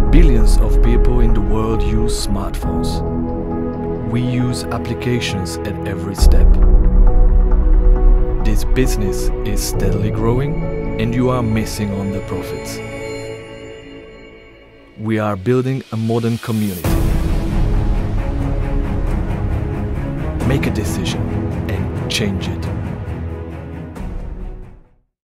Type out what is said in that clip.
Billions of people in the world use smartphones. We use applications at every step. This business is steadily growing and you are missing on the profits. We are building a modern community. Make a decision and change it.